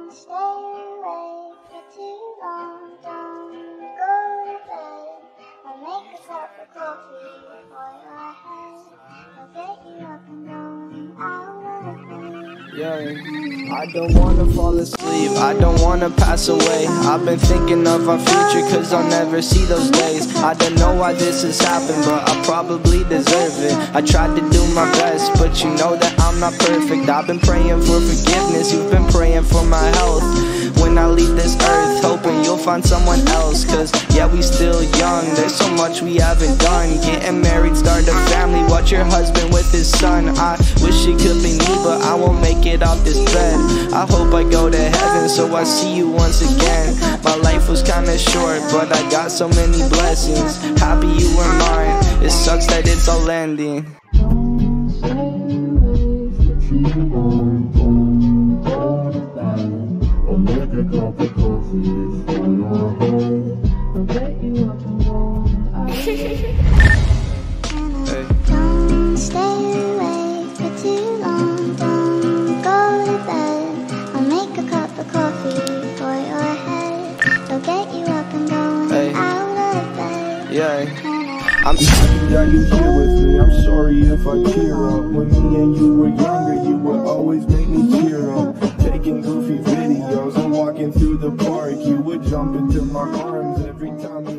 Stay awake for too long, don't go to bed. I'll make a cup of coffee for your head. I'll get you up and going out of bed. Yeah, I don't wanna fall asleep, I don't wanna pass away. I've been thinking of our future cause I'll never see those days. I don't know why this has happened, but I probably deserve it. I tried to do my best, but you know that I'm not perfect. I've been praying for forgiveness, you've been praying for my health. When I leave this earth, hoping you'll find someone else. Cause yeah, we still young, there's so much we haven't done. Getting married, start a family, watch your husband with his son. I wish it could be me, but I won't make it off this bed. I hope I go to heaven, so I see you once again. My life was kinda short, but I got so many blessings. Happy you were mine, it sucks that it's all ending. Don't stay awake for too long, don't go to bed. I'll make a cup of coffee for your head. I'll get you up and going out of bed. Yeah, I'm happy that you're here with me, I'm sorry if I tear up. When me and you were younger, you would always make me tear up. Taking goofy videos and walking through the park, you would jump into my arms every time